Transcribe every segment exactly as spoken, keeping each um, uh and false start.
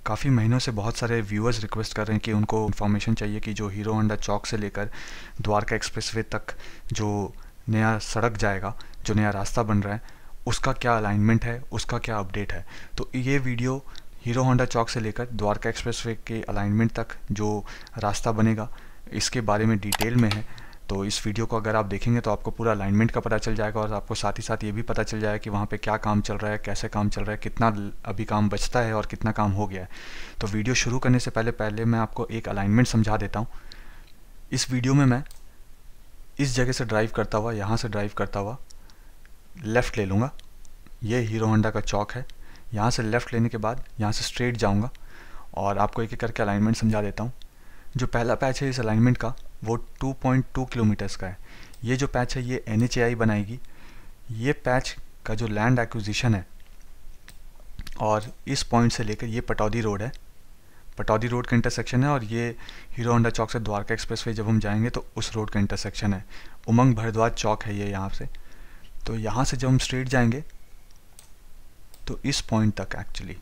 काफ़ी महीनों से बहुत सारे व्यूअर्स रिक्वेस्ट कर रहे हैं कि उनको इन्फॉर्मेशन चाहिए कि जो हीरो होंडा चौक से लेकर द्वारका एक्सप्रेसवे तक जो नया सड़क जाएगा, जो नया रास्ता बन रहा है, उसका क्या अलाइनमेंट है, उसका क्या अपडेट है। तो ये वीडियो हीरो होंडा चौक से लेकर द्वारका एक्सप्रेसवे के अलाइनमेंट तक जो रास्ता बनेगा इसके बारे में डिटेल में है। तो इस वीडियो को अगर आप देखेंगे तो आपको पूरा अलाइनमेंट का पता चल जाएगा और आपको साथ ही साथ ये भी पता चल जाएगा कि वहाँ पे क्या काम चल रहा है, कैसे काम चल रहा है, कितना अभी काम बचता है और कितना काम हो गया है। तो वीडियो शुरू करने से पहले पहले मैं आपको एक अलाइनमेंट समझा देता हूँ। इस वीडियो में मैं इस जगह से ड्राइव करता हुआ, यहाँ से ड्राइव करता हुआ लेफ़्ट ले लूँगा। ये हीरो होंडा का चौक है। यहाँ से लेफ़्ट लेने के बाद यहाँ से स्ट्रेट जाऊँगा और आपको एक एक करके अलाइनमेंट समझा देता हूँ। जो पहला पैच है इस अलाइनमेंट का वो टू पॉइंट टू किलोमीटर्स का है। ये जो पैच है ये एन एच ए आई बनाएगी। ये पैच का जो लैंड एक्विजिशन है और इस पॉइंट से लेकर ये पटौदी रोड है, पटौदी रोड का इंटरसेक्शन है और ये हीरो होंडा चौक से द्वारका एक्सप्रेसवे जब हम जाएंगे तो उस रोड का इंटरसेक्शन है। उमंग भारद्वाज चौक है ये यहाँ से। तो यहाँ से जब हम स्ट्रेट जाएंगे तो इस पॉइंट तक, एक्चुअली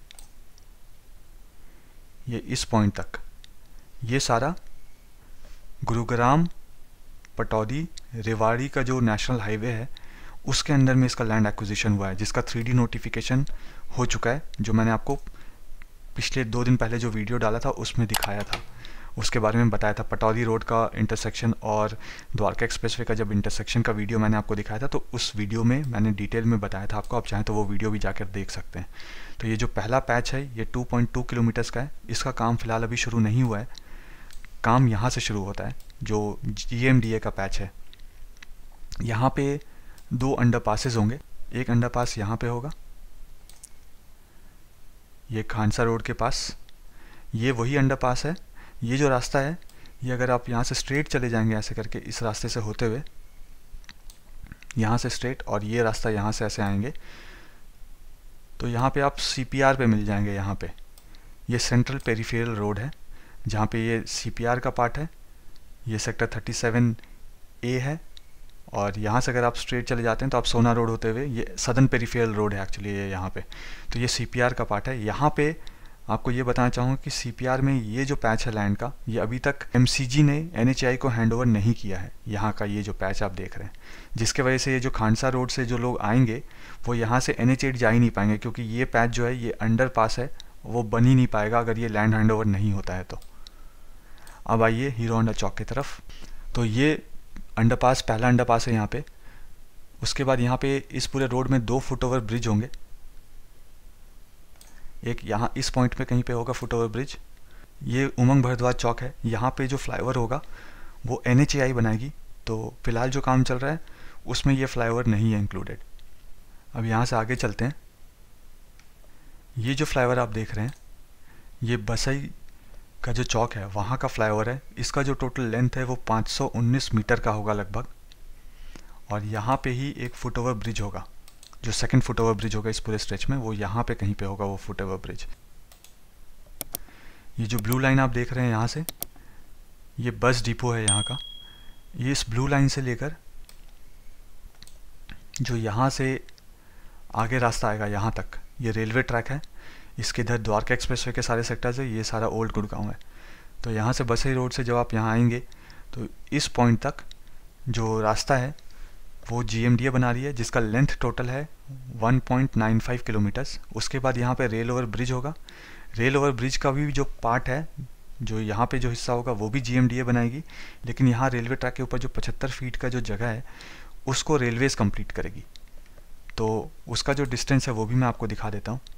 ये इस पॉइंट तक ये सारा गुरुग्राम पटौदी रेवाड़ी का जो नेशनल हाईवे है उसके अंदर में इसका लैंड एक्विजिशन हुआ है, जिसका थ्री डी नोटिफिकेशन हो चुका है, जो मैंने आपको पिछले दो दिन पहले जो वीडियो डाला था उसमें दिखाया था, उसके बारे में बताया था। पटौदी रोड का इंटरसेक्शन और द्वारका एक्सप्रेसवे का जब इंटरसेक्शन का वीडियो मैंने आपको दिखाया था तो उस वीडियो में मैंने डिटेल में बताया था आपको। आप चाहें तो वो वीडियो भी जाकर देख सकते हैं। तो ये जो पहला पैच है ये टू पॉइंट टू किलोमीटर्स का है। इसका काम फ़िलहाल अभी शुरू नहीं हुआ है। काम यहाँ से शुरू होता है जो जी एम डी ए का पैच है। यहाँ पे दो अंडर पासेज होंगे। एक अंडर पास यहाँ पे होगा, ये खानसा रोड के पास। ये वही अंडर पास है। ये जो रास्ता है ये अगर आप यहाँ से स्ट्रेट चले जाएंगे ऐसे करके, इस रास्ते से होते हुए यहाँ से स्ट्रेट, और ये रास्ता यहाँ से ऐसे आएंगे तो यहाँ पे आप सी पी आर पे मिल जाएंगे। यहाँ पे ये सेंट्रल पेरिफेरल रोड है जहाँ पे ये सी पी आर का पार्ट है। ये सेक्टर थर्टी सेवन ए है और यहाँ से अगर आप स्ट्रेट चले जाते हैं तो आप सोना रोड होते हुए, ये सदर्न पेरिफेरल रोड है एक्चुअली ये यहाँ पे। तो ये सी पी आर का पार्ट है। यहाँ पे आपको ये बताना चाहूँगा कि सी पी आर में ये जो पैच है लैंड का, ये अभी तक एम सी जी ने एन एच ए आई को हैंड ओवर नहीं किया है। यहाँ का ये जो पैच आप देख रहे हैं, जिसके वजह से ये जो खानसा रोड से जो लोग आएंगे वो यहाँ से एन एच ए जा ही नहीं पाएंगे, क्योंकि ये पैच जो है ये अंडर पास है, वो बन ही नहीं पाएगा अगर ये लैंड हैंड ओवर नहीं होता है। तो अब आइए हीरो होंडा चौक की तरफ। तो ये अंडरपास, पहला अंडरपास है यहाँ पे। उसके बाद यहाँ पे इस पूरे रोड में दो फुट ओवर ब्रिज होंगे। एक यहाँ इस पॉइंट पे कहीं पे होगा फुट ओवर ब्रिज। ये उमंग भारद्वाज चौक है। यहाँ पे जो फ्लाईओवर होगा वो एन एच ए आई बनाएगी। तो फिलहाल जो काम चल रहा है उसमें ये फ्लाईओवर नहीं है इंक्लूडेड। अब यहाँ से आगे चलते हैं। ये जो फ्लाईओवर आप देख रहे हैं ये बसई का जो चौक है वहाँ का फ्लाईओवर है। इसका जो टोटल लेंथ है वो पाँच सौ उन्नीस मीटर का होगा लगभग। और यहाँ पे ही एक फुट ओवर ब्रिज होगा, जो सेकंड फुट ओवर ब्रिज होगा इस पूरे स्ट्रेच में, वो यहाँ पे कहीं पे होगा वो फुट ओवर ब्रिज। ये जो ब्लू लाइन आप देख रहे हैं यहाँ से, ये बस डिपो है यहाँ का। ये इस ब्लू लाइन से लेकर जो यहाँ से आगे रास्ता आएगा यहाँ तक, ये रेलवे ट्रैक है। इसके इधर द्वारका एक्सप्रेसवे के सारे सेक्टर्स है। ये सारा ओल्ड गुड़गांव है। तो यहाँ से बसई रोड से जब आप यहाँ आएंगे तो इस पॉइंट तक जो रास्ता है वो जी एम डी ए बना रही है, जिसका लेंथ टोटल है one point nine five kilometres. उसके बाद यहाँ पे रेल ओवर ब्रिज होगा। रेल ओवर ब्रिज का भी जो पार्ट है, जो यहाँ पे जो हिस्सा होगा वो भी जी एम डी ए बनाएगी, लेकिन यहाँ रेलवे ट्रैक के ऊपर जो पचहत्तर फीट का जो जगह है उसको रेलवेज़ कंप्लीट करेगी। तो उसका जो डिस्टेंस है वो भी मैं आपको दिखा देता हूँ।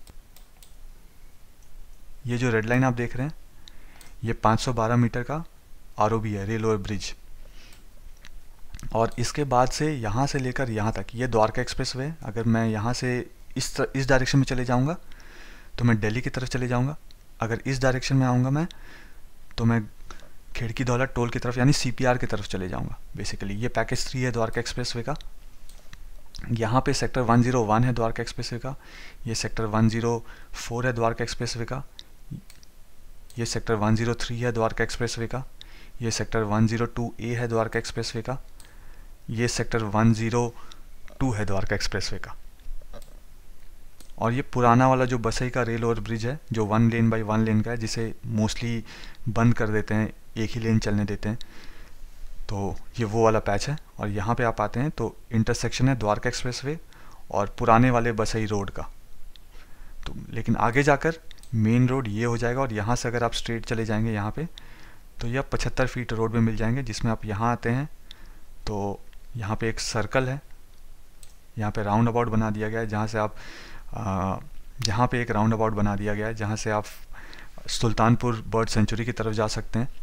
ये जो रेड लाइन आप देख रहे हैं ये पाँच सौ बारह मीटर का आर ओ बी है, रेल ओवर ब्रिज। और इसके बाद से यहाँ से लेकर यहाँ तक ये द्वारका एक्सप्रेसवे है। अगर मैं यहाँ से इस इस डायरेक्शन में चले जाऊँगा तो मैं दिल्ली की तरफ चले जाऊँगा। अगर इस डायरेक्शन में आऊँगा मैं तो मैं खिड़की दौलत टोल की तरफ यानी सी पी आर की तरफ चले जाऊँगा। बेसिकली ये पैकेज थ्री है द्वारका एक्सप्रेसवे का। यहाँ पे सेक्टर वन ज़ीरो वन है द्वारका एक्सप्रेसवे का। ये सेक्टर वन ज़ीरो फोर है द्वारका एक्सप्रेसवे का। ये सेक्टर वन ज़ीरो थ्री है द्वारका एक्सप्रेसवे का। ये sector one zero two A है द्वारका एक्सप्रेसवे का। ये सेक्टर वन ज़ीरो टू है द्वारका एक्सप्रेसवे का। और ये पुराना वाला जो बसई का रेल ओवर ब्रिज है जो one lane by one lane का है, जिसे मोस्टली बंद कर देते हैं, एक ही लेन चलने देते हैं, तो ये वो वाला पैच है। और यहाँ पे आप आते हैं तो इंटरसेक्शन है द्वारका एक्सप्रेसवे और पुराने वाले बसई रोड का। तो लेकिन आगे जाकर मेन रोड ये हो जाएगा, और यहाँ से अगर आप स्ट्रेट चले जाएंगे यहाँ पे तो ये पचहत्तर फीट रोड में मिल जाएंगे, जिसमें आप यहाँ आते हैं तो यहाँ पे एक सर्कल है, यहाँ पे राउंड अबाउट बना दिया गया है, जहाँ से आप आ, यहाँ पे एक राउंड अबाउट बना दिया गया है जहाँ से आप सुल्तानपुर बर्ड सेंचुरी की तरफ जा सकते हैं।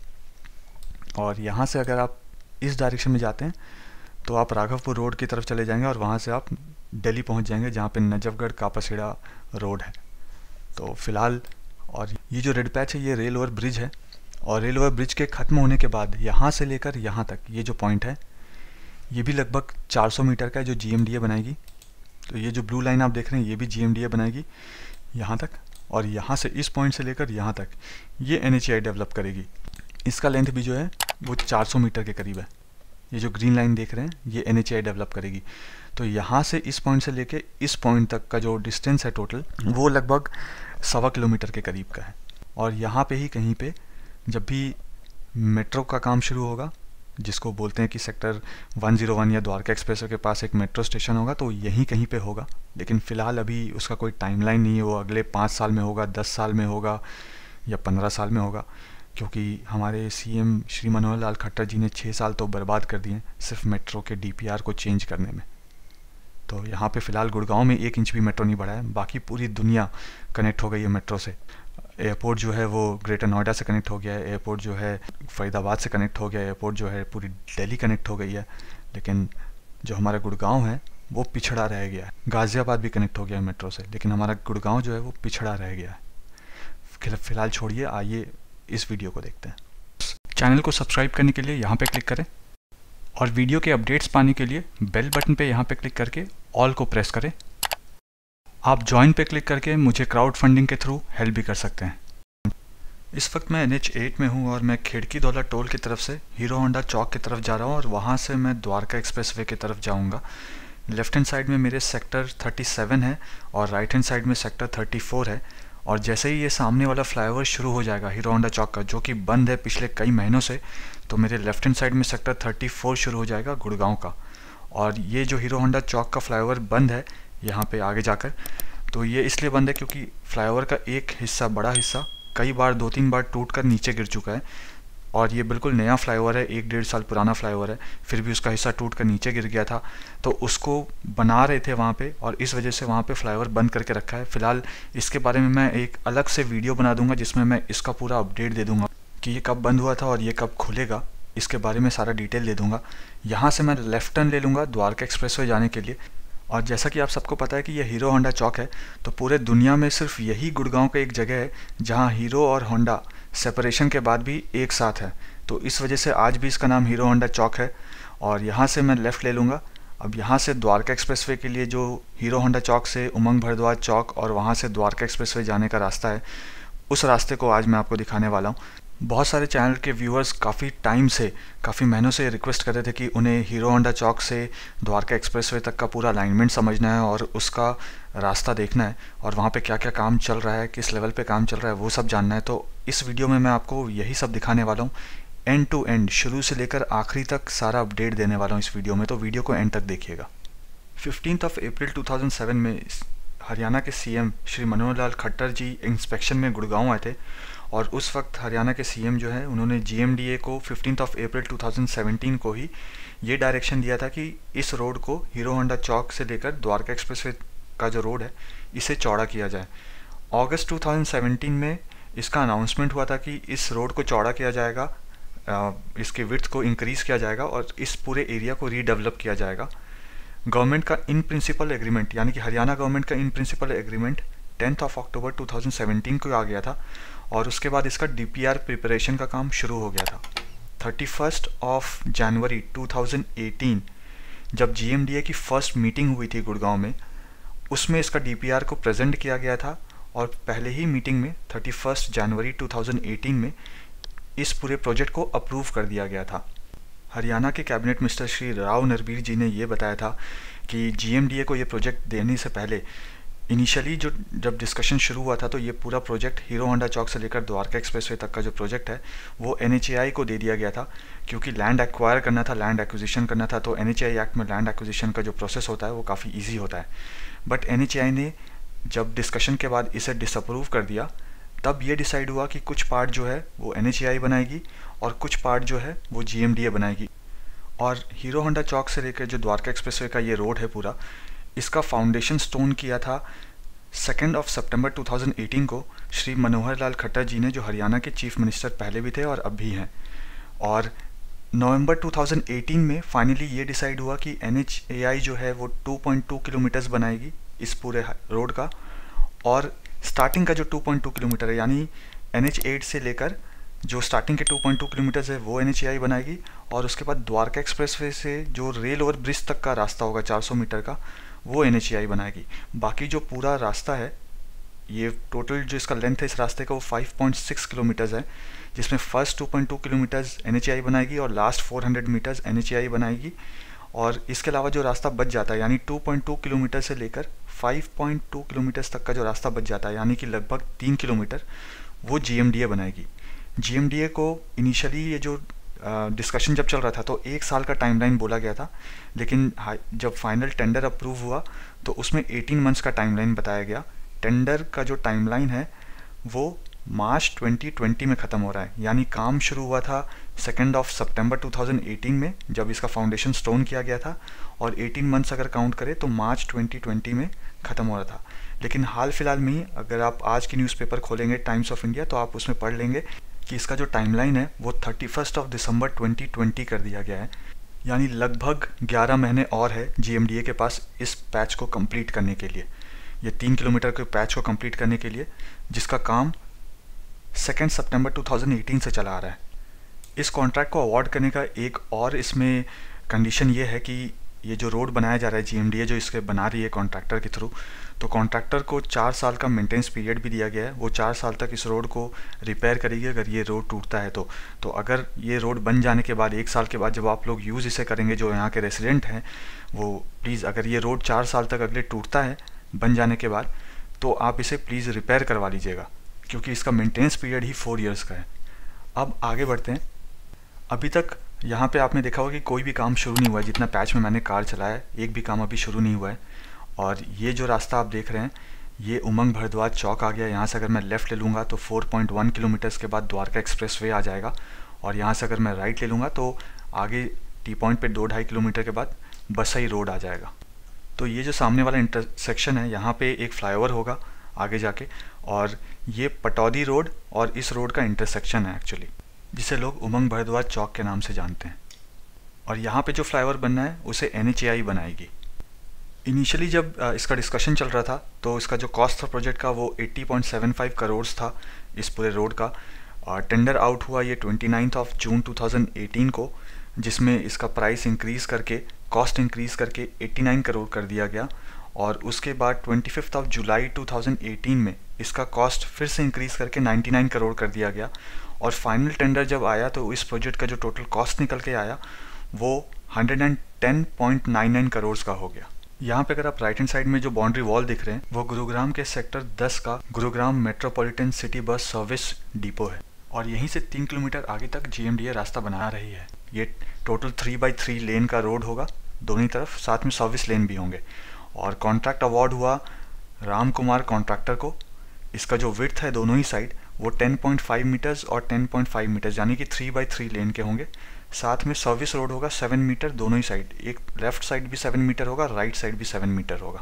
और यहाँ से अगर आप इस डायरेक्शन में जाते हैं तो आप राघवपुर रोड की तरफ चले जाएंगे और वहाँ से आप दिल्ली पहुँच जाएंगे, जहाँ पे नजफगढ़ कापासीड़ा रोड है। तो फिलहाल और ये जो रेड पैच है ये रेल ओवर ब्रिज है, और रेल ओवर ब्रिज के ख़त्म होने के बाद यहाँ से लेकर यहाँ तक ये जो पॉइंट है ये भी लगभग चार सौ मीटर का है, जो जी एम डी ए बनाएगी। तो ये जो ब्लू लाइन आप देख रहे हैं ये भी जी एम डी ए बनाएगी यहाँ तक, और यहाँ से इस पॉइंट से लेकर यहाँ तक ये N H A I develop करेगी। इसका लेंथ भी जो है वो चार सौ मीटर के करीब है। ये जो ग्रीन लाइन देख रहे हैं ये N H A I develop करेगी। तो यहाँ से इस पॉइंट से लेके इस पॉइंट तक का जो डिस्टेंस है टोटल वो लगभग सवा किलोमीटर के करीब का है। और यहाँ पे ही कहीं पे जब भी मेट्रो का काम शुरू होगा, जिसको बोलते हैं कि सेक्टर एक सौ एक या द्वारका एक्सप्रेसवे के पास एक मेट्रो स्टेशन होगा, तो यहीं कहीं पे होगा। लेकिन फ़िलहाल अभी उसका कोई टाइमलाइन नहीं है, वो अगले पाँच साल में होगा, दस साल में होगा या पंद्रह साल में होगा, क्योंकि हमारे सीएम श्री मनोहर लाल खट्टर जी ने छः साल तो बर्बाद कर दिए सिर्फ मेट्रो के डीपीआर को चेंज करने में। तो यहाँ पे फ़िलहाल गुड़गांव में एक इंच भी मेट्रो नहीं बढ़ा है, बाकी पूरी दुनिया कनेक्ट हो गई है मेट्रो से। एयरपोर्ट जो है वो ग्रेटर नोएडा से कनेक्ट हो गया है, एयरपोर्ट जो है फरीदाबाद से कनेक्ट हो गया है, एयरपोर्ट जो है पूरी दिल्ली कनेक्ट हो गई है। लेकिन जो हमारा गुड़गांव है वो पिछड़ा रह गया है। गाज़ियाबाद भी कनेक्ट हो गया है मेट्रो से, लेकिन हमारा गुड़गांव जो है वो पिछड़ा रह गया है। फ़िलहाल छोड़िए, आइए इस वीडियो को देखते हैं। चैनल को सब्सक्राइब करने के लिए यहाँ पे क्लिक करें, और वीडियो के अपडेट्स पाने के लिए बेल बटन पे यहाँ पे क्लिक करके ऑल को प्रेस करें। आप ज्वाइन पे क्लिक करके मुझे क्राउड फंडिंग के थ्रू हेल्प भी कर सकते हैं। इस वक्त मैं एन एच एट में हूँ और मैं खिड़की दौला टोल की तरफ से हीरो होंडा चौक की तरफ जा रहा हूँ, और वहाँ से मैं द्वारका एक्सप्रेसवे की तरफ जाऊँगा। लेफ्ट हैंड साइड में मेरे सेक्टर सैंतीस है और राइट हैंड साइड में सेक्टर चौंतीस है। और जैसे ही ये सामने वाला फ्लाईओवर शुरू हो जाएगा हीरो होंडा चौक का, जो कि बंद है पिछले कई महीनों से, तो मेरे लेफ्ट हैंड साइड में सेक्टर चौंतीस शुरू हो जाएगा गुड़गांव का। और ये जो हीरो होंडा चौक का फ्लाईओवर बंद है यहाँ पे आगे जाकर, तो ये इसलिए बंद है क्योंकि फ्लाईओवर का एक हिस्सा, बड़ा हिस्सा, कई बार दो तीन बार टूट कर नीचे गिर चुका है। और ये बिल्कुल नया फ्लाईओवर है, एक डेढ़ साल पुराना फ्लाईओवर है, फिर भी उसका हिस्सा टूट कर नीचे गिर गया था, तो उसको बना रहे थे वहाँ पे, और इस वजह से वहाँ पे फ्लाईओवर बंद करके रखा है। फ़िलहाल इसके बारे में मैं एक अलग से वीडियो बना दूंगा जिसमें मैं इसका पूरा अपडेट दे दूंगा कि ये कब बंद हुआ था और ये कब खुलेगा, इसके बारे में सारा डिटेल दे दूँगा। यहाँ से मैं लेफ़्ट टर्न ले लूँगा द्वारका एक्सप्रेसवे जाने के लिए। और जैसा कि आप सबको पता है कि ये हीरो होंडा चौक है, तो पूरे दुनिया में सिर्फ यही गुड़गांव का एक जगह है जहाँ हीरो और होंडा सेपरेशन के बाद भी एक साथ है। तो इस वजह से आज भी इसका नाम हीरो होंडा चौक है। और यहाँ से मैं लेफ़्ट ले लूँगा। अब यहाँ से द्वारका एक्सप्रेसवे के लिए जो हीरो होंडा चौक से उमंग भरद्वाज चौक और वहाँ से द्वारका एक्सप्रेसवे जाने का रास्ता है, उस रास्ते को आज मैं आपको दिखाने वाला हूँ। बहुत सारे चैनल के व्यूअर्स काफ़ी टाइम से, काफ़ी महीनों से रिक्वेस्ट कर रहे थे कि उन्हें हीरो होंडा चौक से द्वारका एक्सप्रेसवे तक का पूरा अलाइनमेंट समझना है और उसका रास्ता देखना है, और वहाँ पे क्या क्या काम चल रहा है, किस लेवल पे काम चल रहा है, वो सब जानना है। तो इस वीडियो में मैं आपको यही सब दिखाने वाला हूँ, एंड टू एंड, शुरू से लेकर आखिरी तक सारा अपडेट देने वाला हूँ इस वीडियो में। तो वीडियो को एंड तक देखिएगा। Fifteenth of April two thousand seven में हरियाणा के सीएम श्री मनोहर लाल खट्टर जी इंस्पेक्शन में गुड़गांव आए थे, और उस वक्त हरियाणा के सीएम जो है उन्होंने जीएमडीए को fifteenth of April two thousand seventeen को ही ये डायरेक्शन दिया था कि इस रोड को हीरो होंडा चौक से लेकर द्वारका एक्सप्रेसवे का जो रोड है इसे चौड़ा किया जाए। अगस्त टू थाउजेंड सेवेंटीन में इसका अनाउंसमेंट हुआ था कि इस रोड को चौड़ा किया जाएगा, इसके विड्थ को इंक्रीज़ किया जाएगा और इस पूरे एरिया को रीडेवलप किया जाएगा। गवर्नमेंट का इन प्रिंसिपल एग्रीमेंट, यानी कि हरियाणा गवर्नमेंट का in principle agreement tenth of October two thousand seventeen को आ गया था, और उसके बाद इसका डीपीआर प्रिपरेशन का काम शुरू हो गया था। Thirty first of January two thousand eighteen जब जीएमडीए की फ़र्स्ट मीटिंग हुई थी गुड़गांव में, उसमें इसका डीपीआर को प्रेजेंट किया गया था, और पहले ही मीटिंग में thirty first January two thousand eighteen में इस पूरे प्रोजेक्ट को अप्रूव कर दिया गया था। हरियाणा के कैबिनेट मिनिस्टर श्री राव नरबीर जी ने ये बताया था कि जीएमडीए को ये प्रोजेक्ट देने से पहले इनिशियली जो जब डिस्कशन शुरू हुआ था तो ये पूरा प्रोजेक्ट हीरो होंडा चौक से लेकर द्वारका एक्सप्रेसवे तक का जो प्रोजेक्ट है वो एन एच ए आई को दे दिया गया था, क्योंकि लैंड एक्वायर करना था, लैंड एक्विजिशन करना था। तो N H A I act में लैंड एक्विजिशन का जो प्रोसेस होता है वो काफ़ी ईजी होता है। But N H A I ने जब डिस्कशन के बाद इसे डिसअप्रूव कर दिया, तब ये डिसाइड हुआ कि कुछ पार्ट जो है वो एन एच ए आई बनाएगी और कुछ पार्ट जो है वो जी एम डी ए बनाएगी। और हीरो होंडा चौक से लेकर जो द्वारका एक्सप्रेसवे का ये रोड है पूरा, इसका फाउंडेशन स्टोन किया था second of September two thousand eighteen को श्री मनोहर लाल खट्टर जी ने, जो हरियाणा के चीफ मिनिस्टर पहले भी थे और अब भी हैं। और नवंबर टू थाउजेंड एटीन में फाइनली ये डिसाइड हुआ कि एन एच ए आई जो है वो टू पॉइंट टू किलोमीटर्स बनाएगी इस पूरे रोड का। और स्टार्टिंग का जो टू पॉइंट टू किलोमीटर है, यानी एन एच एट से लेकर जो स्टार्टिंग के टू पॉइंट टू किलोमीटर्स है वो एन एच ए आई बनाएगी। और उसके बाद द्वारका एक्सप्रेसवे से जो रेल ओवर ब्रिज तक का रास्ता होगा चार सौ मीटर का, वो एन एच ए आई बनाएगी। बाकी जो पूरा रास्ता है, ये टोटल जो इसका लेंथ है इस रास्ते का वो फाइव पॉइंट सिक्स किलोमीटर्स है, जिसमें first two point two kilometres N H A I बनाएगी और last four hundred metres N H A I बनाएगी। और इसके अलावा जो रास्ता बच जाता है, यानी टू पॉइंट टू किलोमीटर से लेकर फाइव पॉइंट टू किलोमीटर्स तक का जो रास्ता बच जाता है, यानी कि लगभग तीन किलोमीटर, वो जी एम डी ए बनाएगी। जी एम डी ए को इनिशियली ये जो डिस्कशन जब चल रहा था तो एक साल का टाइमलाइन बोला गया था, लेकिन जब फाइनल टेंडर अप्रूव हुआ तो उसमें एटीन मंथ्स का टाइमलाइन बताया गया। टेंडर का जो टाइमलाइन है वो मार्च ट्वेंटी ट्वेंटी में ख़त्म हो रहा है, यानी काम शुरू हुआ था second of September two thousand eighteen में जब इसका फाउंडेशन स्टोन किया गया था, और एटीन मंथ्स अगर काउंट करें तो मार्च ट्वेंटी ट्वेंटी में ख़त्म हो रहा था। लेकिन हाल फिलहाल में ही अगर आप आज की न्यूज़पेपर खोलेंगे टाइम्स ऑफ इंडिया, तो आप उसमें पढ़ लेंगे कि इसका जो टाइमलाइन है वो thirty first of December twenty twenty कर दिया गया है, यानी लगभग ग्यारह महीने और है जी एम डी ए के पास इस पैच को कंप्लीट करने के लिए, ये तीन किलोमीटर के पैच को कंप्लीट करने के लिए, जिसका काम second September two thousand eighteen से चला आ रहा है। इस कॉन्ट्रैक्ट को अवार्ड करने का एक और इसमें कंडीशन ये है कि ये जो रोड बनाया जा रहा है, जी एम डी ए जो इसके बना रही है कॉन्ट्रैक्टर के थ्रू, तो कॉन्ट्रैक्टर को चार साल का मेंटेनेंस पीरियड भी दिया गया है। वो चार साल तक इस रोड को रिपेयर करेगी अगर ये रोड टूटता है तो तो अगर ये रोड बन जाने के बाद एक साल के बाद जब आप लोग यूज़ इसे करेंगे, जो यहाँ के रेसिडेंट हैं, वो प्लीज़, अगर ये रोड चार साल तक अगले टूटता है बन जाने के बाद, तो आप इसे प्लीज़ रिपेयर करवा लीजिएगा, क्योंकि इसका मेंटेनेंस पीरियड ही फोर ईयर्स का है। अब आगे बढ़ते हैं। अभी तक यहाँ पे आपने देखा होगा कि कोई भी काम शुरू नहीं हुआ है, जितना पैच में मैंने कार चलाया है एक भी काम अभी शुरू नहीं हुआ है। और ये जो रास्ता आप देख रहे हैं, ये उमंग भरद्वाज चौक आ गया। यहाँ से अगर मैं लेफ़्ट ले लूँगा तो फोर पॉइंट वन किलोमीटर्स के बाद द्वारका एक्सप्रेसवे आ जाएगा, और यहाँ से अगर मैं राइट ले लूँगा तो आगे टी पॉइंट पे दो ढाई किलोमीटर के बाद बसई रोड आ जाएगा। तो ये जो सामने वाला इंटरसेक्शन है, यहाँ पे एक फ्लाईओवर होगा आगे जाके, और ये पटौदी रोड और इस रोड का इंटरसेक्शन है एक्चुअली, जिसे लोग उमंग भरद्वाज चौक के नाम से जानते हैं। और यहाँ पे जो फ्लाईओवर बनना है उसे एन एच ए आई बनाएगी। इनिशियली जब इसका डिस्कशन चल रहा था तो इसका जो कॉस्ट था प्रोजेक्ट का वो अस्सी पॉइंट सेवन फाइव करोड़ था इस पूरे रोड का। टेंडर आउट हुआ ये twenty ninth of June to thousand eighteen को, जिसमें इसका प्राइस इंक्रीज़ करके, कॉस्ट इंक्रीज़ करके नवासी करोड़ कर दिया गया। और उसके बाद twenty fifth of July to thousand eighteen में इसका कॉस्ट फिर से इंक्रीज़ करके निन्यानवे करोड़ कर दिया गया। और फाइनल टेंडर जब आया तो इस प्रोजेक्ट का जो टोटल कॉस्ट निकल के आया वो one hundred ten point nine nine crore का हो गया। यहाँ पे अगर आप राइट हैंड साइड में जो बाउंड्री वॉल दिख रहे हैं वो गुरुग्राम के सेक्टर दस का Gurugram metropolitan city bus service depot है, और यहीं से तीन किलोमीटर आगे तक जी एम डी ए रास्ता बना रही है। ये total three by three lane का रोड होगा दोनों तरफ, साथ में सर्विस लेन भी होंगे। और कॉन्ट्रैक्ट अवार्ड हुआ राम कुमार कॉन्ट्रैक्टर को। इसका जो विड्थ है दोनों ही साइड वो टेन पॉइंट फाइव मीटर्स और टेन पॉइंट फाइव मीटर्स यानी कि थ्री बाई थ्री लेन के होंगे। साथ में सर्विस रोड होगा सेवन मीटर दोनों ही साइड, एक लेफ्ट साइड भी सेवन मीटर होगा, राइट साइड भी सेवन मीटर होगा।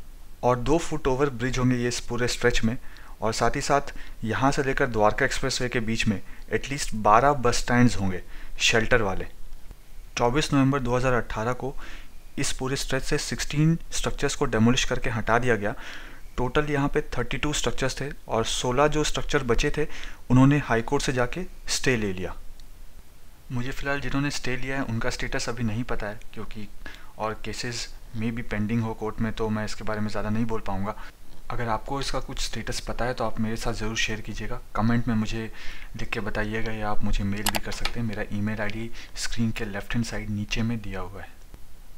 और दो फुट ओवर ब्रिज होंगे ये इस पूरे स्ट्रेच में। और साथ ही साथ यहाँ से लेकर द्वारका एक्सप्रेसवे के बीच में एटलीस्ट बारह बस स्टैंड्स होंगे शेल्टर वाले। चौबीस नवंबर दो हज़ार अठारह को इस पूरे स्ट्रेच से सोलह स्ट्रक्चर्स को डेमोलिश करके हटा दिया गया। टोटल यहाँ पे बत्तीस स्ट्रक्चर्स थे और सोलह जो स्ट्रक्चर बचे थे उन्होंने हाई कोर्ट से जाके स्टे ले लिया। मुझे फ़िलहाल जिन्होंने स्टे लिया है उनका स्टेटस अभी नहीं पता है, क्योंकि और केसेस में भी पेंडिंग हो कोर्ट में, तो मैं इसके बारे में ज़्यादा नहीं बोल पाऊँगा। अगर आपको इसका कुछ स्टेटस पता है तो आप मेरे साथ ज़रूर शेयर कीजिएगा, कमेंट में मुझे लिख के बताइएगा, या आप मुझे मेल भी कर सकते हैं। मेरा ईमेल आईडी स्क्रीन के लेफ्ट हैंड साइड नीचे में दिया हुआ है।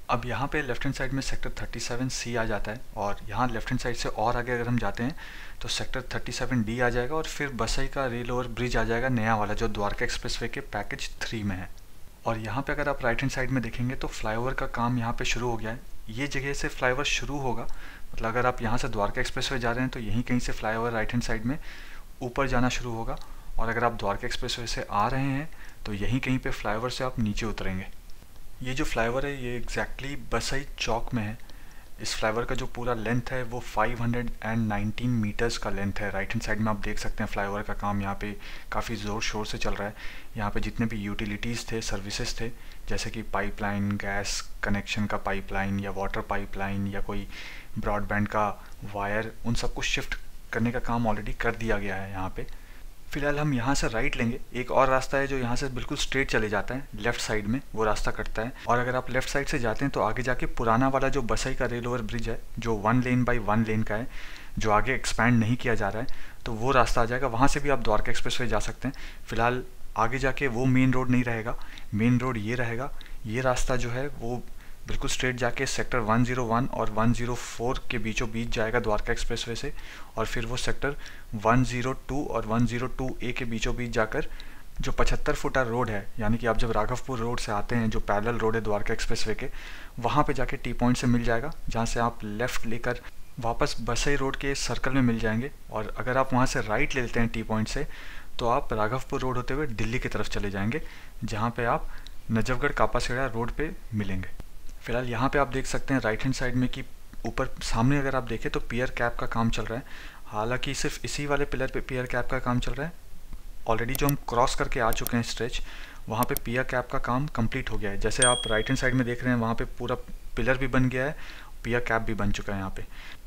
अब यहाँ पे लेफ्ट हैंड साइड में सेक्टर थर्टी सेवन सी आ जाता है, और यहाँ लेफ्ट हैंड साइड से और आगे अगर हम जाते हैं तो सेक्टर थर्टी सेवन डी आ जाएगा, और फिर बसई का रेल ओवर ब्रिज आ जाएगा नया वाला, जो द्वारका एक्सप्रेसवे के पैकेज थ्री में है। और यहाँ पे अगर आप राइट हैंड साइड में देखेंगे तो फ्लाईओवर का काम यहाँ पे शुरू हो गया है। ये जगह से फ्लाईओवर शुरू होगा, मतलब अगर आप यहाँ से द्वारका एक्सप्रेसवे जा रहे हैं तो यहीं कहीं से फ्लाईओवर राइट हैंड साइड में ऊपर जाना शुरू होगा, और अगर आप द्वारका एक्सप्रेसवे से आ रहे हैं तो यहीं कहीं पे फ्लाईओवर से आप नीचे उतरेंगे। ये जो फ्लाईओवर है ये एग्जैक्टली बसई चौक में है। इस फ्लाईओवर का जो पूरा लेंथ है वो फाइव हंड्रेड नाइनटीन मीटर्स का लेंथ है। राइट हैंड साइड में आप देख सकते हैं फ्लाईओवर का काम यहाँ पे काफ़ी ज़ोर शोर से चल रहा है। यहाँ पे जितने भी यूटिलिटीज़ थे, सर्विसेज थे, जैसे कि पाइपलाइन, गैस कनेक्शन का पाइपलाइन या वाटर पाइपलाइन या कोई ब्रॉडबैंड का वायर, उन सबको शिफ्ट करने का काम ऑलरेडी कर दिया गया है यहाँ पे। फिलहाल हम यहाँ से राइट लेंगे। एक और रास्ता है जो यहाँ से बिल्कुल स्ट्रेट चले जाता है लेफ़्ट साइड में, वो रास्ता कटता है। और अगर आप लेफ़्ट साइड से जाते हैं तो आगे जाके पुराना वाला जो बसई का रेल ओवर ब्रिज है, जो one lane by one lane का है, जो आगे एक्सपैंड नहीं किया जा रहा है, तो वो रास्ता आ जाएगा। वहाँ से भी आप द्वारका एक्सप्रेसवे जा सकते हैं। फिलहाल आगे जाके वो मेन रोड नहीं रहेगा, मेन रोड ये रहेगा। ये रास्ता जो है वो बिल्कुल स्ट्रेट जाके सेक्टर वन ज़ीरो वन और वन ज़ीरो फोर के बीचों बीच जाएगा द्वारका एक्सप्रेसवे से, और फिर वो सेक्टर वन ज़ीरो टू और वन ज़ीरो टू ए के बीचों बीच जाकर जो पचहत्तर फुटा रोड है, यानी कि आप जब राघवपुर रोड से आते हैं, जो पैरेलल रोड है द्वारका एक्सप्रेसवे के, वहाँ पे जाके टी पॉइंट से मिल जाएगा, जहाँ से आप लेफ़्ट लेकर वापस बसई रोड के सर्कल में मिल जाएंगे। और अगर आप वहाँ से राइट ले लेते हैं टी पॉइंट से, तो आप राघवपुर रोड होते हुए दिल्ली की तरफ चले जाएंगे, जहाँ पे आप नजफगढ़ कापासेड़ा रोड पे मिलेंगे। फिलहाल यहाँ पे आप देख सकते हैं राइट हैंड साइड में कि ऊपर सामने अगर आप देखें तो पियर कैप का काम चल रहा है। हालांकि सिर्फ इसी वाले पिलर पे पियर कैप का काम चल रहा है। ऑलरेडी जो हम क्रॉस करके आ चुके हैं स्ट्रेच, वहाँ पे पियर कैप का काम कंप्लीट हो गया है। जैसे आप राइट हैंड साइड में देख रहे हैं, वहाँ पे पूरा पिलर भी बन गया है, पियर कैप भी बन चुका है यहाँ पे।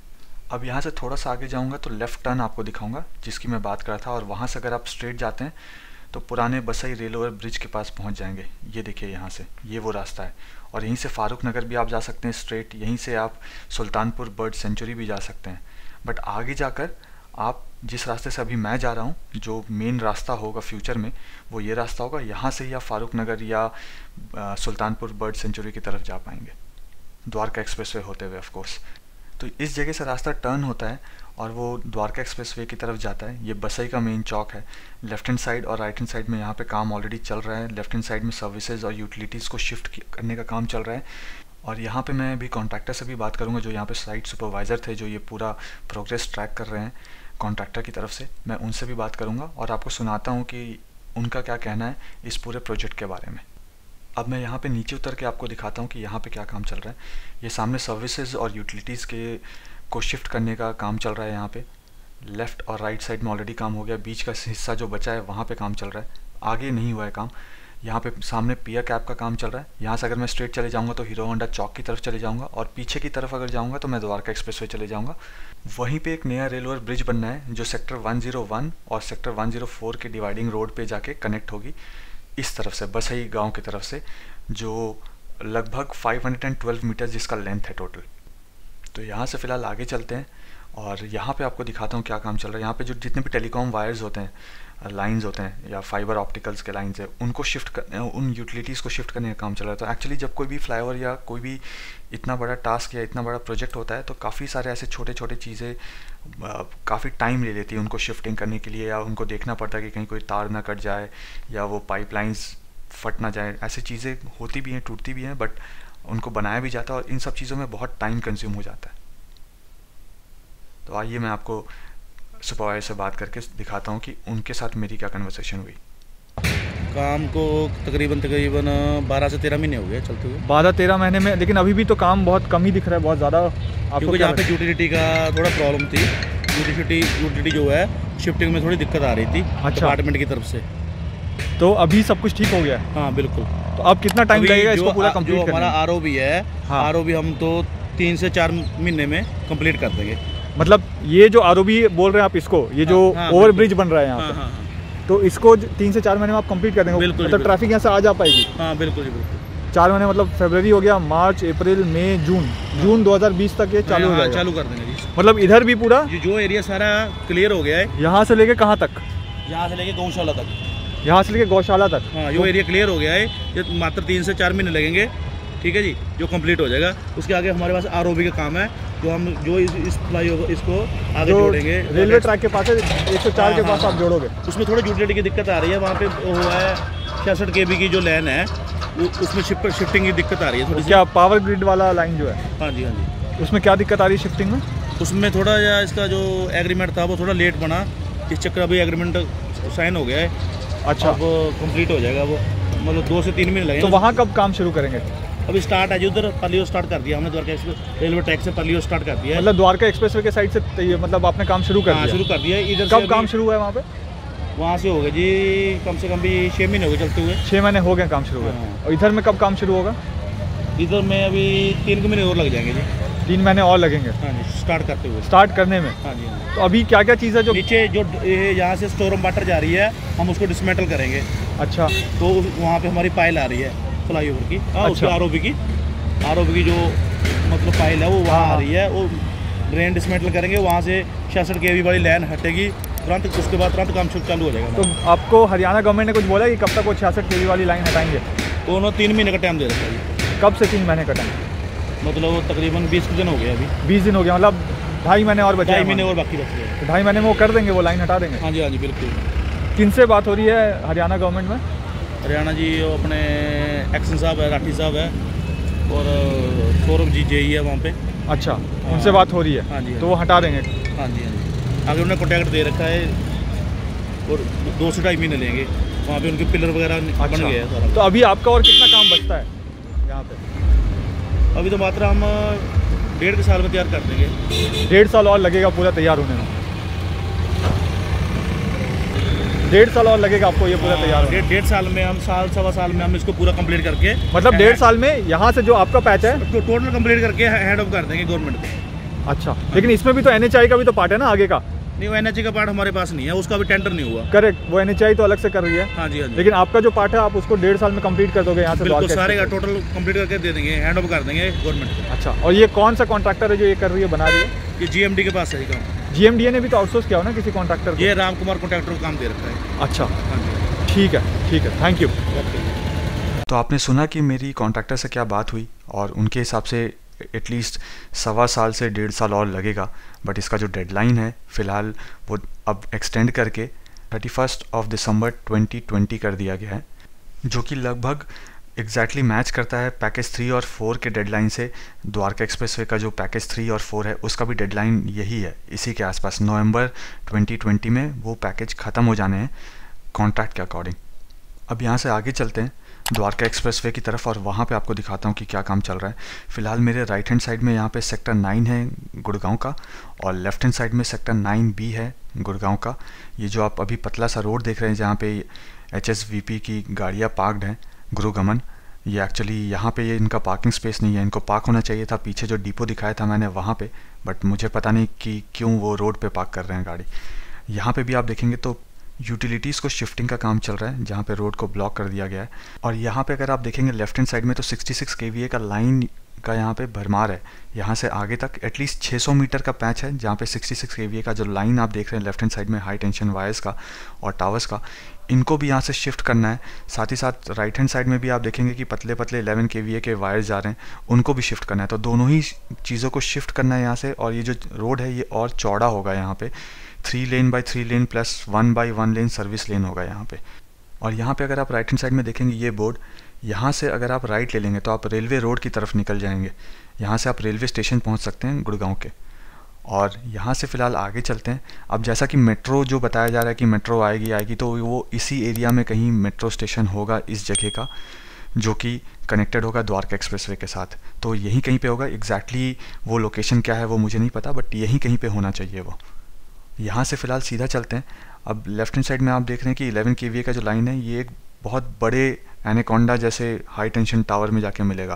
अब यहाँ से थोड़ा सा आगे जाऊँगा तो लेफ़्ट टर्न आपको दिखाऊँगा, जिसकी मैं बात कर रहा था। और वहाँ से अगर आप स्ट्रेट जाते हैं तो पुराने बसई रेल ओवर ब्रिज के पास पहुँच जाएंगे। ये देखिए यहाँ से, ये वो रास्ता है। और यहीं से फारूक नगर भी आप जा सकते हैं स्ट्रेट, यहीं से आप सुल्तानपुर बर्ड सेंचुरी भी जा सकते हैं। बट आगे जाकर आप जिस रास्ते से अभी मैं जा रहा हूँ, जो मेन रास्ता होगा फ्यूचर में, वो ये रास्ता होगा। यहाँ से ही आप फारूक नगर या सुल्तानपुर बर्ड सेंचुरी की तरफ जा पाएंगे, द्वारका एक्सप्रेसवे होते हुए ऑफ कोर्स। तो इस जगह से रास्ता टर्न होता है और वो द्वारका एक्सप्रेसवे की तरफ जाता है। ये बसई का मेन चौक है। लेफ्ट हैंड साइड और राइट हैंड साइड में यहाँ पे काम ऑलरेडी चल रहा है। लेफ्ट हैंड साइड में सर्विसेज और यूटिलिटीज़ को शिफ्ट करने का काम चल रहा है। और यहाँ पे मैं अभी कॉन्ट्रैक्टर से भी बात करूँगा, जो यहाँ पे साइट सुपरवाइज़र थे, जो ये पूरा प्रोग्रेस ट्रैक कर रहे हैं कॉन्ट्रैक्टर की तरफ से। मैं उनसे भी बात करूँगा और आपको सुनाता हूँ कि उनका क्या कहना है इस पूरे प्रोजेक्ट के बारे में। अब मैं यहाँ पे नीचे उतर के आपको दिखाता हूँ कि यहाँ पे क्या काम चल रहा है। ये सामने सर्विसेज और यूटिलिटीज़ के को शिफ्ट करने का काम चल रहा है। यहाँ पे लेफ़्ट और राइट साइड में ऑलरेडी काम हो गया, बीच का हिस्सा जो बचा है वहाँ पे काम चल रहा है, आगे नहीं हुआ है काम। यहाँ पे सामने पियर कैप का काम चल रहा है। यहाँ से अगर मैं स्ट्रेट चले जाऊँगा तो हीरो होंडा चौक की तरफ चले जाऊँगा, और पीछे की तरफ अगर जाऊँगा तो मैं द्वारका एक्सप्रेसवे चले जाऊँगा। वहीं पे एक नया रेल ओवर ब्रिज बनना है, जो सेक्टर वन ज़ीरो वन और सेक्टर वन ज़ीरो फोर के डिवाइडिंग रोड पे जाके कनेक्ट होगी इस तरफ से, बसई गाँव की तरफ से, जो लगभग फाइव हंड्रेड ट्वेल्व मीटर जिसका लेंथ है टोटल। तो यहाँ से फ़िलहाल आगे चलते हैं और यहाँ पे आपको दिखाता हूँ क्या काम चल रहा है। यहाँ पे जो जितने भी टेलीकॉम वायर्स होते हैं, लाइंस होते हैं या फाइबर ऑप्टिकल्स के लाइंस है, उनको शिफ्ट कर, उन यूटिलिटीज़ को शिफ्ट करने का काम चल रहा है। तो एक्चुअली जब कोई भी फ्लाईओवर या कोई भी इतना बड़ा टास्क या इतना बड़ा प्रोजेक्ट होता है तो काफ़ी सारे ऐसे छोटे छोटे चीज़ें काफ़ी टाइम ले लेती है उनको शिफ्टिंग करने के लिए, या उनको देखना पड़ता है कि कहीं कोई तार ना कट जाए या वो पाइपलाइंस फट ना जाए। ऐसी चीज़ें होती भी हैं, टूटती भी हैं, बट उनको बनाया भी जाता है और इन सब चीज़ों में बहुत टाइम कंज्यूम हो जाता है। तो आइए मैं आपको सुपरवाइजर से बात करके दिखाता हूँ कि उनके साथ मेरी क्या कन्वर्सेशन हुई। काम को तकरीबन तकरीबन बारह से तेरह महीने हो गए चलते हुए। बारह तेरह महीने में, लेकिन अभी भी तो काम बहुत कम ही दिख रहा है, बहुत ज़्यादा। क्योंकि यहाँ पे यूटिलिटी का थोड़ा प्रॉब्लम थी। यूटिलिटी यूटिलिटी जो है शिफ्टिंग में थोड़ी दिक्कत आ रही थी डिपार्टमेंट की तरफ से। तो अभी सब कुछ ठीक हो गया है? हाँ बिल्कुल। तो अब कितना टाइम लगेगा इसको पूरा कंप्लीट करने में? हमारा आर ओ बी है, हाँ। आर ओ बी हम तो तीन से चार महीने में कंप्लीट कर देंगे। मतलब ये जो आर ओ बी बोल रहे हैं आप इसको, ये जो ओवर ब्रिज बन रहा है यहाँ पे, हाँ, हाँ। तो इसको तीन से चार महीने में आप कंप्लीट कर देंगे? मतलब ट्रैफिक यहाँ से आ जा पाएगी? हाँ बिल्कुल बिल्कुल। चार महीने मतलब फरवरी हो गया, मार्च, अप्रैल, मई, जून, जून दो हज़ार बीस तक ये चालू हो जाएगा? चालू कर देंगे जी। मतलब इधर भी पूरा जो एरिया सारा क्लियर हो गया है, यहाँ से लेके कहाँ तक? यहाँ से लेके गौशाला तक। यहाँ से लेके गौशाला तक? हाँ, जो एरिया क्लियर हो गया है, ये मात्र तीन से चार महीने लगेंगे ठीक है जी, जो कंप्लीट हो जाएगा। उसके आगे हमारे पास आरओबी का काम है, जो हम जो इस, इस फ्लाईओवर इसको आगे जोड़ेंगे। रेलवे ट्रैक के पास है, एक सौ चार के पास आप जोड़ोगे। उसमें थोड़ी यूटिलिटी की दिक्कत आ रही है, वहाँ पे हुआ है छियासठ के बी की जो लाइन है वो उसमें शिफ्ट शिफ्टिंग की दिक्कत आ रही है थोड़ी। क्या पावर ग्रिड वाला लाइन जो है? हाँ जी हाँ जी। उसमें क्या दिक्कत आ रही है शिफ्टिंग में? उसमें थोड़ा या इसका जो एग्रीमेंट था वो थोड़ा लेट बना, इस चक्कर अभी एग्रीमेंट साइन हो गया है। अच्छा, अब कंप्लीट हो जाएगा वो, मतलब दो से तीन महीने लगेंगे। तो वहाँ कब काम शुरू करेंगे? अभी स्टार्ट है जी, उधर पलियो स्टार्ट कर दिया हमने, द्वारका एक्सप्रेस रेलवे ट्रैक से पलियो स्टार्ट कर दिया है। मतलब द्वारका एक्सप्रेसवे के साइड से ये मतलब आपने काम शुरू कर दिया? शुरू कर दिया है। इधर कब काम शुरू हुआ है वहाँ पे? वहाँ से हो गए जी कम से कम भी छः महीने हो गए चलते हुए। छः महीने हो गए काम शुरू हुए। और इधर में कब काम शुरू होगा? इधर में अभी तीन महीने और लग जाएंगे जी। तीन महीने और लगेंगे? हाँ जी, स्टार्ट करते हुए, स्टार्ट करने में। हाँ जी। तो अभी क्या क्या चीज़ है जो नीचे जो यहाँ से स्टोरम वाटर जा रही है, हम उसको डिसमेटल करेंगे। अच्छा, तो वहाँ पे हमारी पाइल आ रही है फ्लाई ओवर की, अच्छा। उसकी आरओबी की आरओबी की जो मतलब पाइल है वो वहाँ आ रही है, वो ड्रेन डिसमेटल करेंगे। वहाँ से छियासठ के वी वाली लाइन हटेगी तुरंत, उसके बाद तुरंत काम शुरू चालू हो जाएगा। तो आपको हरियाणा गवर्नमेंट ने कुछ बोला कि कब तक वो छियासठ के वी वाली लाइन हटाएंगे? तो उन्होंने तीन महीने का टाइम दे रखा है। कब से तीन महीने का टाइम? मतलब वो तकरीबन बीस दिन हो गया अभी। बीस दिन हो गया, मतलब ढाई महीने और बचे। ढाई महीने और बाकी बच गए। ढाई महीने में वो कर देंगे, वो लाइन हटा देंगे? हाँ जी हाँ जी बिल्कुल। किन से बात हो रही है हरियाणा गवर्नमेंट में? हरियाणा जी अपने एक्शन साहब है, राठी साहब है, और सौरभ जी जेई है वहाँ पे। अच्छा, उनसे बात हो रही है? हाँ जी। तो वो हटा देंगे? हाँ जी हाँ जी। आगे उन्होंने कॉन्टैक्ट दे रखा है और दो से ढाई महीने लेंगे, वहाँ पे उनके पिलर वगैरह बन गए हैं सारा। तो अभी आपका और कितना काम बचता है यहाँ पे? अभी तो मात्र हम डेढ़ के साल में तैयार कर देंगे। डेढ़ साल और लगेगा पूरा तैयार होने में? डेढ़ साल और लगेगा आपको ये पूरा तैयार होने? डेढ़ साल में हम साल सवा साल में हम इसको पूरा कंप्लीट करके, मतलब डेढ़ साल में यहाँ से जो आपका पैच है तो टोटल कंप्लीट करके हैंड ओवर कर देंगे गवर्नमेंट को। अच्छा, लेकिन इसमें भी तो एन एच आई का भी तो पार्ट है ना आगे का? नहीं, वो एन एच आई का पार्ट हमारे पास नहीं है, उसका भी टेंडर नहीं हुआ। करेक्ट, वो एन एच आई तो अलग से कर रही है। हाँ जी हाँ जी। लेकिन आपका जो पार्ट है आप उसको डेढ़ साल में कंप्लीट कर दोगे यहाँ से? बिल्कुल, सारे का टोटल कंप्लीट करके दे देंगे, हैंड ओवर कर देंगे गवर्नमेंट को। अच्छा, और ये कौन सा कॉन्ट्रैक्टर है जो ये कर रही है, बना रही है? ये जी एम डी के पास है ये काम। जी एम डी ए ने भी तो आउटसोर्स किया हो ना किसी कॉन्ट्रैक्टर को? ये राम कुमार कॉन्ट्रैक्टर को काम दे रखा है। अच्छा, हाँ जी, ठीक है ठीक है, थैंक यू। तो आपने सुना कि मेरी कॉन्ट्रैक्टर से क्या बात हुई, और उनके हिसाब से एटलीस्ट सवा साल से डेढ़ साल और लगेगा, बट इसका जो डेडलाइन है फ़िलहाल वो अब एक्सटेंड करके thirty first of December twenty twenty कर दिया गया है, जो कि लगभग एग्जैक्टली मैच करता है पैकेज थ्री और फोर के डेडलाइन से। द्वारका एक्सप्रेसवे का जो पैकेज थ्री और फोर है उसका भी डेडलाइन यही है, इसी के आसपास नवंबर ट्वेंटी ट्वेंटी में वो पैकेज ख़त्म हो जाने हैं कॉन्ट्रैक्ट के अकॉर्डिंग। अब यहाँ से आगे चलते हैं द्वारका एक्सप्रेसवे की तरफ, और वहाँ पे आपको दिखाता हूँ कि क्या काम चल रहा है। फ़िलहाल मेरे राइट हैंड साइड में यहाँ पे सेक्टर नाइन है गुड़गांव का, और लेफ़्ट हैंड साइड में सेक्टर नाइन बी है गुड़गांव का। ये जो आप अभी पतला सा रोड देख रहे हैं जहाँ पे एच एस वी पी की गाड़ियाँ पार्कड हैं, गुरुगमन, ये एक्चुअली यहाँ पे ये इनका पार्किंग स्पेस नहीं है, इनको पार्क होना चाहिए था पीछे जो डिपो दिखाया था मैंने वहाँ पे, बट मुझे पता नहीं कि क्यों वो रोड पे पार्क कर रहे हैं गाड़ी। यहाँ पे भी आप देखेंगे तो यूटिलिटीज़ को शिफ्टिंग का काम चल रहा है, जहाँ पे रोड को ब्लॉक कर दिया गया है। और यहाँ पे अगर आप देखेंगे लेफ्ट हैंड साइड में तो sixty six K V A का लाइन का यहाँ पे भरमार है। यहाँ से आगे तक एटलीस्ट छह सौ मीटर का पैच है, जहाँ पे sixty six K V A का जो लाइन आप देख रहे हैं लेफ्ट हैंड साइड में हाई टेंशन वायर्स का और टावर्स का, इनको भी यहाँ से शिफ्ट करना है। साथ ही साथ राइट हैंड साइड में भी आप देखेंगे कि पतले पतले इलेवन के वी ए के वायर्स जा रहे हैं, उनको भी शिफ्ट करना है। तो दोनों ही चीज़ों को शिफ्ट करना है यहाँ से। और ये जो रोड है ये और चौड़ा होगा, यहाँ पे three lane by three lane plus one by one lane service lane होगा यहाँ पे। और यहाँ पे अगर आप राइट हैंड साइड में देखेंगे ये बोर्ड, यहाँ से अगर आप राइट ले लेंगे तो आप रेलवे रोड की तरफ निकल जाएंगे। यहाँ से आप रेलवे स्टेशन पहुँच सकते हैं गुड़गांव के। और यहाँ से फ़िलहाल आगे चलते हैं। अब जैसा कि मेट्रो जो बताया जा रहा है कि मेट्रो आएगी आएगी तो वो इसी एरिया में कहीं मेट्रो स्टेशन होगा इस जगह का, जो कि कनेक्टेड होगा द्वारका एक्सप्रेसवे के साथ। तो यहीं कहीं पे होगा, एग्जैक्टली वो लोकेशन क्या है वो मुझे नहीं पता, बट यहीं कहीं पे होना चाहिए वो। यहाँ से फ़िलहाल सीधा चलते हैं। अब लेफ्ट हैंड साइड में आप देख रहे हैं कि इलेवन के वी ए का जो लाइन है ये एक बहुत बड़े एनाकोंडा जैसे हाई टेंशन टावर में जाके मिलेगा,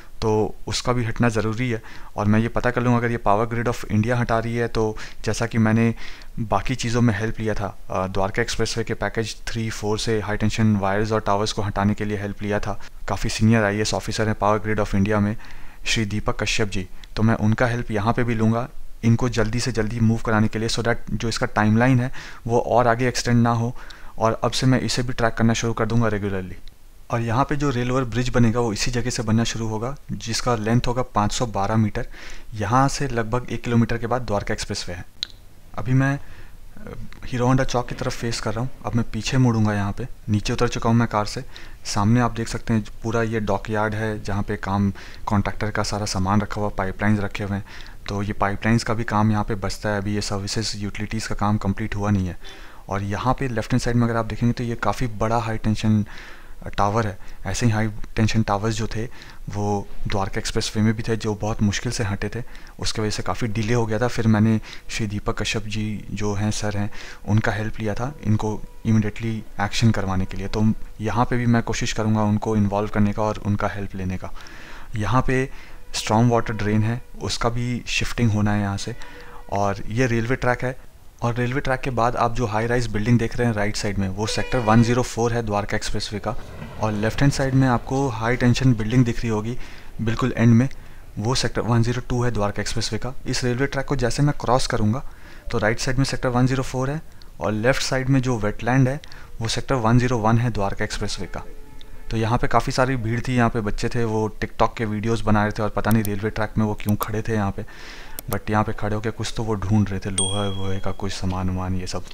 तो उसका भी हटना ज़रूरी है। और मैं ये पता कर लूँगा अगर ये पावर ग्रिड ऑफ इंडिया हटा रही है, तो जैसा कि मैंने बाकी चीज़ों में हेल्प लिया था, द्वारका एक्सप्रेसवे के पैकेज थ्री फोर से हाई टेंशन वायर्स और टावर्स को हटाने के लिए हेल्प लिया था। काफ़ी senior I A S officer हैं पावर ग्रिड ऑफ इंडिया में, श्री दीपक कश्यप जी, तो मैं उनका हेल्प यहाँ पर भी लूँगा इनको जल्दी से जल्दी मूव कराने के लिए, सो दैट जो इसका टाइमलाइन है वो और आगे एक्सटेंड ना हो। और अब से मैं इसे भी ट्रैक करना शुरू कर दूँगा रेगुलरली। और यहाँ पे जो रेल ओवर ब्रिज बनेगा वो इसी जगह से बनना शुरू होगा, जिसका लेंथ होगा पाँच सौ बारह मीटर। यहाँ से लगभग एक किलोमीटर के बाद द्वारका एक्सप्रेसवे है। अभी मैं हीरो होंडा चौक की तरफ फेस कर रहा हूँ। अब मैं पीछे मुड़ूंगा, यहाँ पे नीचे उतर चुका हूँ मैं कार से। सामने आप देख सकते हैं पूरा ये डॉक यार्ड है, जहाँ पे काम कॉन्ट्रैक्टर का सारा सामान रखा हुआ, पाइपलाइंस रखे हुए हैं। तो ये पाइपलाइंस का भी काम यहाँ पे बचता है, अभी ये सर्विसेज यूटिलिटीज़ का काम कंप्लीट हुआ नहीं है। और यहाँ पे लेफ्ट हैंड साइड में अगर आप देखेंगे तो ये काफ़ी बड़ा हाई टेंशन टावर है। ऐसे ही हाई टेंशन टावर्स जो थे वो द्वारका एक्सप्रेसवे में भी थे, जो बहुत मुश्किल से हटे थे, उसकी वजह से काफ़ी डिले हो गया था। फिर मैंने श्री दीपक कश्यप जी जो हैं सर हैं, उनका हेल्प लिया था इनको इमीडिएटली एक्शन करवाने के लिए। तो यहाँ पे भी मैं कोशिश करूँगा उनको इन्वॉल्व करने का और उनका हेल्प लेने का। यहाँ पे स्ट्रॉन्ग वाटर ड्रेन है, उसका भी शिफ्टिंग होना है यहाँ से। और ये रेलवे ट्रैक है, और रेलवे ट्रैक के बाद आप जो हाई राइज बिल्डिंग देख रहे हैं राइट साइड में, वो सेक्टर वन ज़ीरो फोर है द्वारका एक्सप्रेसवे का। और लेफ्ट हैंड साइड में आपको हाई टेंशन बिल्डिंग दिख रही होगी बिल्कुल एंड में, वो सेक्टर वन ज़ीरो टू है द्वारका एक्सप्रेसवे का। इस रेलवे ट्रैक को जैसे मैं क्रॉस करूँगा तो राइट साइड में सेक्टर वन ज़ीरो फोर है, और लेफ्ट साइड में जो वेटलैंड है वो सेक्टर वन ज़ीरो वन है द्वारका एक्सप्रेसवे का। तो यहाँ पे काफ़ी सारी भीड़ थी, यहाँ पे बच्चे थे, वो टिकटॉक के वीडियोस बना रहे थे, और पता नहीं रेलवे ट्रैक में वो क्यों खड़े थे यहाँ पे, बट यहाँ पे खड़े होकर कुछ तो वो ढूंढ रहे थे, लोहा वोहे का कुछ सामान वामान ये सब।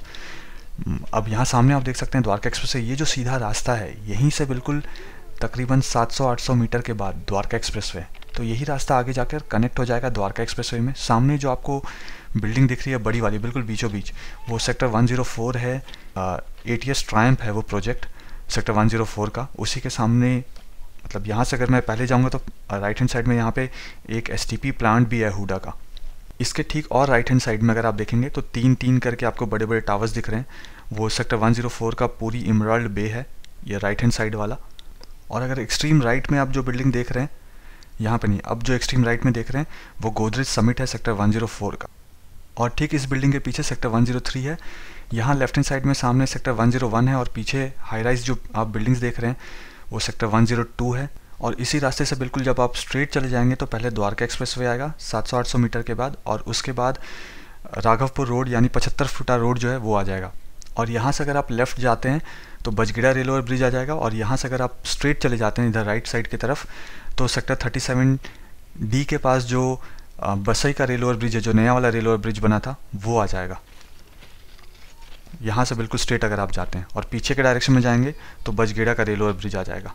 अब यहाँ सामने आप देख सकते हैं द्वारका एक्सप्रेसवे, ये जो सीधा रास्ता है यहीं से बिल्कुल तकरीबन सात सौ आठ सौ मीटर के बाद द्वारका एक्सप्रेसवे है। तो यही रास्ता आगे जाकर कनेक्ट हो जाएगा द्वारका एक्सप्रेसवे में। सामने जो आपको बिल्डिंग दिख रही है बड़ी वाली बिल्कुल बीचों बीच, वो सेक्टर वन ज़ीरो फोर है, ए टी एस ट्रायम्फ है वो project sector one zero four का। उसी के सामने, मतलब यहाँ से अगर मैं पहले जाऊँगा तो राइट हैंड साइड में यहाँ पे एक एस टी पी प्लांट भी है हुडा का। इसके ठीक और राइट हैंड साइड में अगर आप देखेंगे तो तीन तीन करके आपको बड़े बड़े टावर्स दिख रहे हैं, वो सेक्टर वन ज़ीरो फोर का पूरी इमराल्ड बे है, ये राइट हैंड साइड वाला। और अगर एक्सट्रीम राइट में आप जो बिल्डिंग देख रहे हैं, यहाँ पे नहीं, अब जो एक्सट्रीम राइट में देख रहे हैं वो गोदरेज समिट है सेक्टर वन ज़ीरो फोर का। और ठीक इस बिल्डिंग के पीछे सेक्टर वन ज़ीरो थ्री है। यहाँ लेफ्ट हैंड साइड में सामने सेक्टर वन ज़ीरो वन है, और पीछे हाई राइज जो आप बिल्डिंग्स देख रहे हैं वो सेक्टर वन ज़ीरो टू है। और इसी रास्ते से बिल्कुल जब आप स्ट्रेट चले जाएंगे तो पहले द्वारका एक्सप्रेसवे आएगा सात सौ आठ सौ मीटर के बाद, और उसके बाद राघवपुर रोड यानी पचहत्तर फुटा रोड जो है वो आ जाएगा। और यहाँ से अगर आप लेफ़्ट जाते हैं तो बजगीड़ा रेल ओवर ब्रिज आ जाएगा, और यहाँ से अगर आप स्ट्रेट चले जाते हैं इधर राइट साइड की तरफ तो सेक्टर थर्टी सेवन डी के पास जो बसई का रेल ओवर ब्रिज है, जो नया वाला रेल ओवर ब्रिज बना था, वो आ जाएगा। यहाँ से बिल्कुल स्ट्रेट अगर आप जाते हैं और पीछे के डायरेक्शन में जाएंगे तो बजगीड़ा का रेल ओवर ब्रिज आ जाएगा।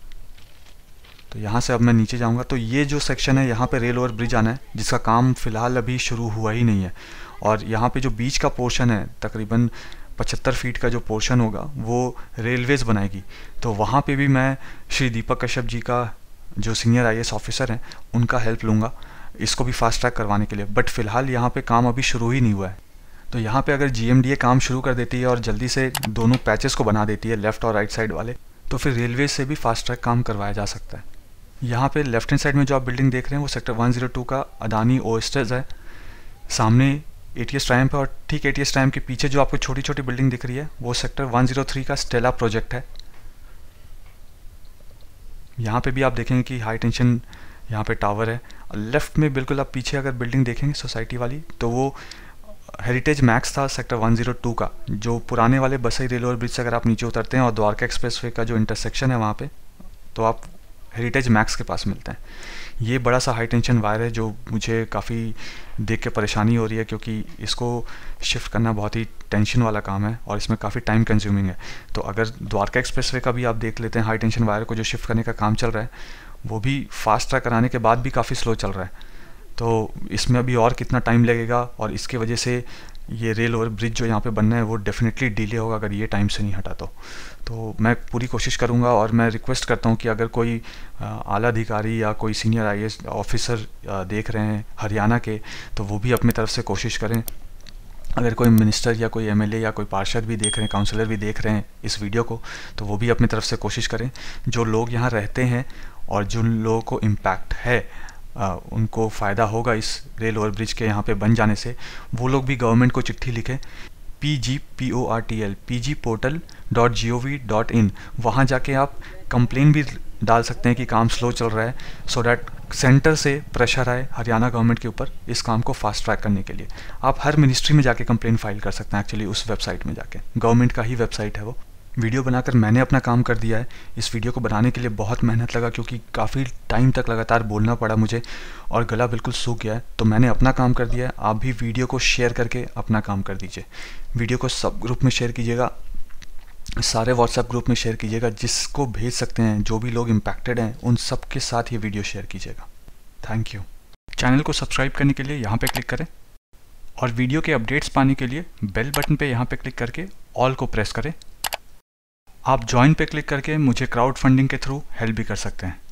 तो यहाँ से अब मैं नीचे जाऊँगा तो ये जो सेक्शन है यहाँ पे रेल ओवर ब्रिज आना है, जिसका काम फ़िलहाल अभी शुरू हुआ ही नहीं है। और यहाँ पे जो बीच का पोर्शन है तकरीबन पचहत्तर फीट का जो पोर्शन होगा वो रेलवेज़ बनाएगी। तो वहाँ पे भी मैं श्री दीपक कश्यप जी का जो senior I A S officer हैं उनका हेल्प लूँगा इसको भी फास्ट ट्रैक करवाने के लिए। बट फ़िलहाल यहाँ पे काम अभी शुरू ही नहीं हुआ है। तो यहाँ पे अगर जी एम डी ए काम शुरू कर देती है और जल्दी से दोनों पैचेस को बना देती है लेफ़्ट और राइट साइड वाले, तो फिर रेलवे से भी फास्ट ट्रैक काम करवाया जा सकता है। यहाँ पे लेफ्ट हैंड साइड में जो आप बिल्डिंग देख रहे हैं वो सेक्टर वन ज़ीरो टू का अदानी ओएस्टर्स है। सामने ए टी एस ट्रायम्फ है, और ठीक ए टी एस ट्रायम्फ के पीछे जो आपको छोटी छोटी बिल्डिंग दिख रही है वो सेक्टर वन ज़ीरो थ्री का स्टेला प्रोजेक्ट है। यहाँ पे भी आप देखेंगे कि हाई टेंशन यहाँ पे टावर है। लेफ़्ट में बिल्कुल आप पीछे अगर बिल्डिंग देखेंगे सोसाइटी वाली तो वो हेरिटेज मैक्स था सेक्टर वन ज़ीरो टू का, जो पुराने वाले बसई रेल ओवर ब्रिज से अगर आप नीचे उतरते हैं और द्वारका एक्सप्रेसवे का जो इंटरसेक्शन है वहाँ पे, तो आप हेरिटेज मैक्स के पास मिलते हैं। ये बड़ा सा हाई टेंशन वायर है जो मुझे काफ़ी देख के परेशानी हो रही है, क्योंकि इसको शिफ्ट करना बहुत ही टेंशन वाला काम है और इसमें काफ़ी टाइम कंज्यूमिंग है। तो अगर द्वारका एक्सप्रेसवे का भी आप देख लेते हैं, हाई टेंशन वायर को जो शिफ्ट करने का काम चल रहा है वो भी फास्ट ट्रैक कराने के बाद भी काफ़ी स्लो चल रहा है। तो इसमें अभी और कितना टाइम लगेगा, और इसकी वजह से ये रेल ओवर ब्रिज जो यहाँ पे बनना है वो डेफिनेटली डिले होगा अगर ये टाइम से नहीं हटा तो। तो मैं पूरी कोशिश करूँगा, और मैं रिक्वेस्ट करता हूँ कि अगर कोई आला अधिकारी या कोई senior I A S officer देख रहे हैं हरियाणा के, तो वो भी अपनी तरफ से कोशिश करें। अगर कोई मिनिस्टर या कोई एम एल ए या कोई पार्षद भी देख रहे हैं, काउंसलर भी देख रहे हैं इस वीडियो को, तो वो भी अपनी तरफ से कोशिश करें। जो लोग यहाँ रहते हैं और जिन लोगों को इम्पैक्ट है, आ, उनको फ़ायदा होगा इस रेल ओवर ब्रिज के यहाँ पे बन जाने से, वो लोग भी गवर्नमेंट को चिट्ठी लिखें। P G P O R T L P G portal dot G O V dot in, वहाँ जाके आप कंप्लेन भी डाल सकते हैं कि काम स्लो चल रहा है, सो डैट सेंटर से प्रेशर आए हरियाणा गवर्नमेंट के ऊपर इस काम को फास्ट ट्रैक करने के लिए। आप हर मिनिस्ट्री में जाके कंप्लेन फाइल कर सकते हैं एक्चुअली उस वेबसाइट में जाके, गवर्नमेंट का ही वेबसाइट है वो। वीडियो बनाकर मैंने अपना काम कर दिया है। इस वीडियो को बनाने के लिए बहुत मेहनत लगा क्योंकि काफ़ी टाइम तक लगातार बोलना पड़ा मुझे और गला बिल्कुल सूख गया है। तो मैंने अपना काम कर दिया है। आप भी वीडियो को शेयर करके अपना काम कर दीजिए। वीडियो को सब ग्रुप में शेयर कीजिएगा, सारे व्हाट्सएप ग्रुप में शेयर कीजिएगा, जिसको भेज सकते हैं, जो भी लोग इम्पैक्टेड हैं उन सब के साथ ये वीडियो शेयर कीजिएगा। Thank you. चैनल को सब्सक्राइब करने के लिए यहाँ पे क्लिक करें और वीडियो के अपडेट्स पाने के लिए बेल बटन पे यहाँ पे क्लिक करके ऑल को प्रेस करें। आप ज्वाइन पे क्लिक करके मुझे क्राउड फंडिंग के थ्रू हेल्प भी कर सकते हैं।